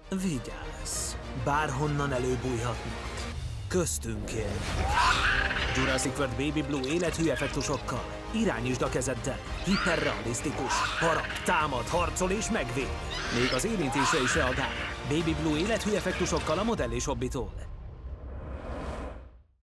Vigyázz, bárhonnan előbújhatnak. Köztünk élnek. Jurassic World Baby Blue élethű effektusokkal. Irányítsd a kezeddel. Hiperrealisztikus. Harap, támad, harcol és megvéd. Még az érintésre is reagál. Baby Blue élethű effektusokkal a Modell és Hobbitól.